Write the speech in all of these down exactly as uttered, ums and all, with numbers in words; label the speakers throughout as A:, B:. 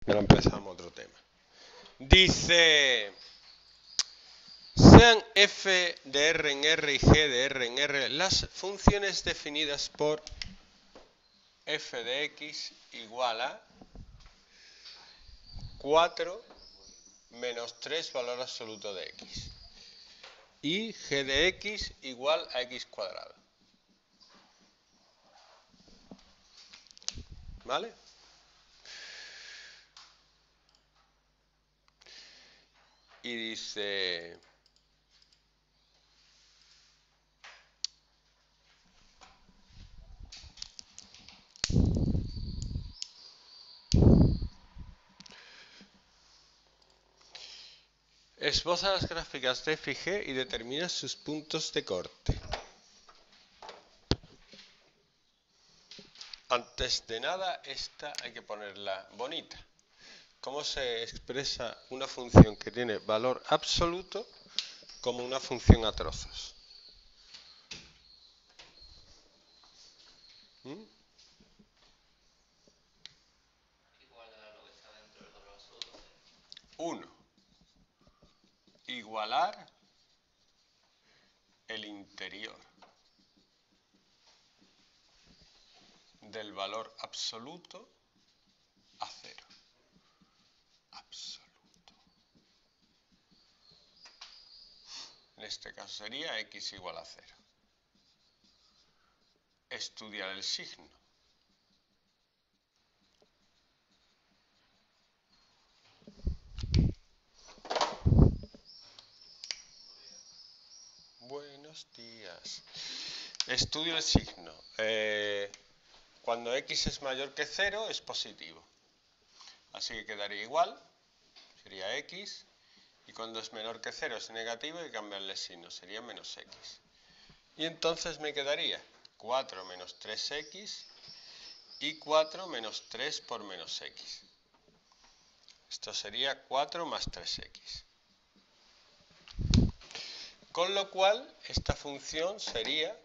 A: Ahora empezamos otro tema. Dice, sean f de R en R y g de R en R las funciones definidas por f de x igual a cuatro menos tres valor absoluto de x y g de x igual a x cuadrado. ¿Vale? Y dice, esboza las gráficas de f y g y determina sus puntos de corte. Antes de nada, esta hay que ponerla bonita. ¿Cómo se expresa una función que tiene valor absoluto como una función a trozos? ¿Mm? uno. Igualar el interior del valor absoluto a cero. Absoluto. En este caso sería x igual a cero. Estudiar el signo. Buenos días. Estudio el signo. Eh, cuando x es mayor que cero es positivo. Así que quedaría igual. Sería x. Y cuando es menor que cero es negativo y cambiarle signo. Sería menos x. Y entonces me quedaría cuatro menos tres x y cuatro menos tres por menos x. Esto sería cuatro más tres x. Con lo cual, esta función sería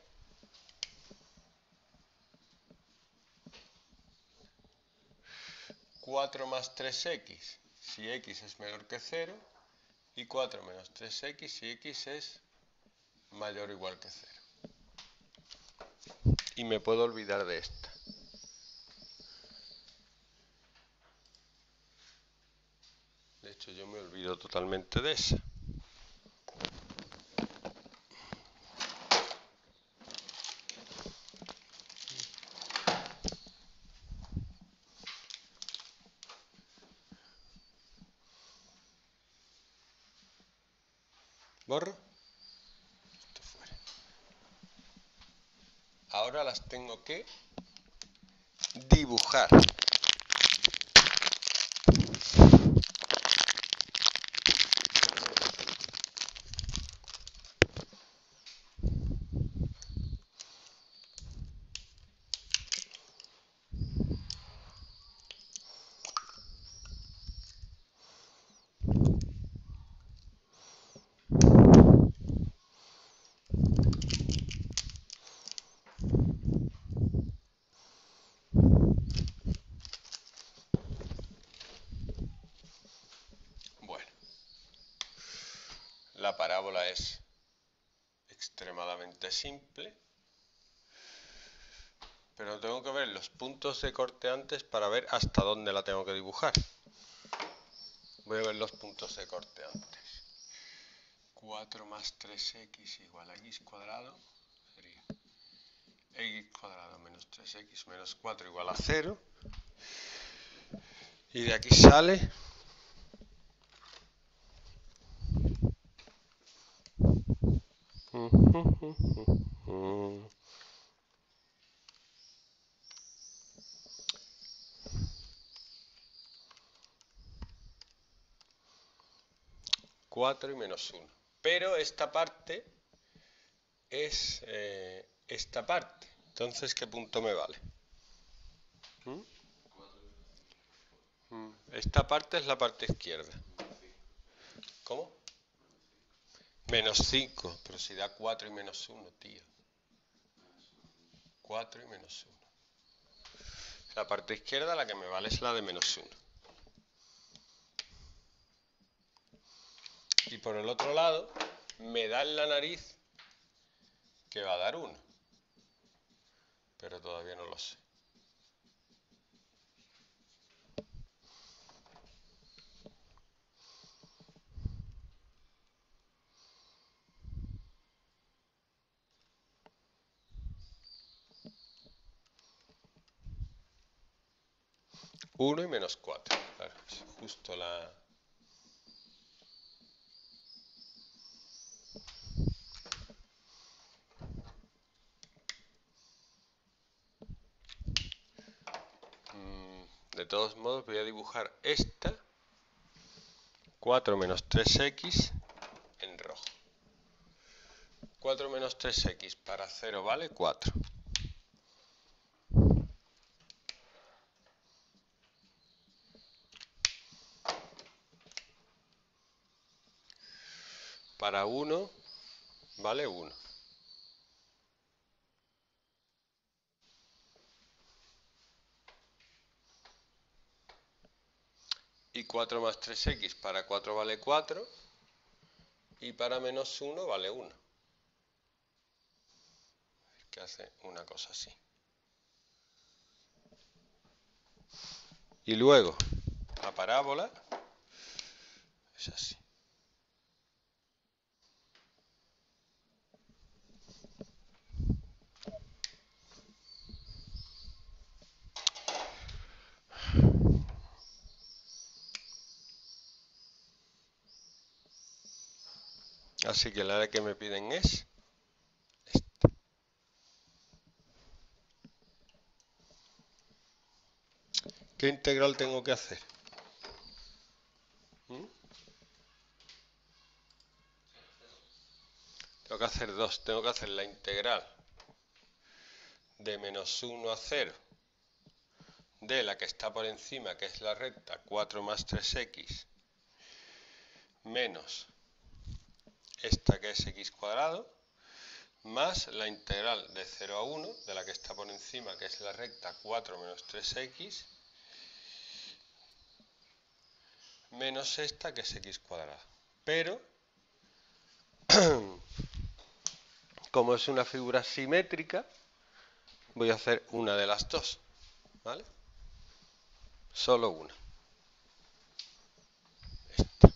A: cuatro más tres x si x es menor que cero y cuatro menos tres x si x es mayor o igual que cero. Y me puedo olvidar de esta. De hecho, yo me olvido totalmente de esa. ¿Borro? Esto fuera. Ahora las tengo que dibujar. La parábola es extremadamente simple, pero tengo que ver los puntos de corte antes para ver hasta dónde la tengo que dibujar. Voy a ver los puntos de corte antes. cuatro más tres x igual a x cuadrado sería x cuadrado menos tres x menos cuatro igual a cero. Y de aquí sale cuatro y menos uno. Pero esta parte es eh, esta parte. Entonces, ¿qué punto me vale? ¿Mm? Esta parte es la parte izquierda. ¿Cómo? Menos cinco. Pero si da cuatro y menos uno, tío. cuatro y menos uno. La parte izquierda la que me vale es la de menos uno. Y por el otro lado, me da en la nariz que va a dar uno. Pero todavía no lo sé. uno y menos cuatro. Claro, es justo la... De todos modos voy a dibujar esta, cuatro menos tres equis, en rojo. cuatro menos tres equis para cero vale cuatro. Para uno vale uno. Y cuatro más tres equis para cuatro vale cuatro. Y para menos uno vale uno. Que hace una cosa así. Y luego, la parábola es así. Así que la área que me piden es esta. ¿Qué integral tengo que hacer? ¿Mm? Tengo que hacer dos. Tengo que hacer la integral de menos uno a cero de la que está por encima, que es la recta cuatro más tres equis, menos esta que es x cuadrado, más la integral de cero a uno de la que está por encima, que es la recta cuatro menos tres equis, menos esta que es x cuadrado. Pero, como es una figura simétrica, voy a hacer una de las dos, ¿vale? Solo una. Esta.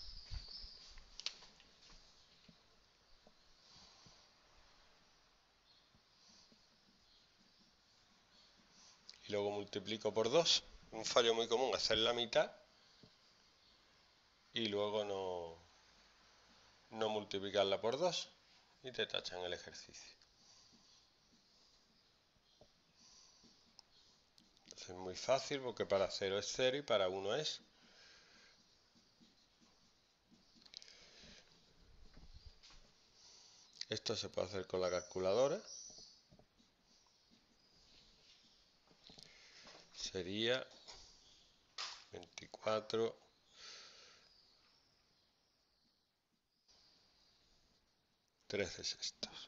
A: Y luego multiplico por dos. Un fallo muy común, hacer la mitad y luego no, no multiplicarla por dos y te tachan el ejercicio. Entonces es muy fácil porque para cero es cero y para uno es. Esto se puede hacer con la calculadora. Sería veinticuatro, trece sextos.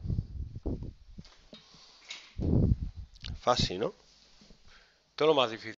A: Fácil, ¿no? Esto es lo más difícil.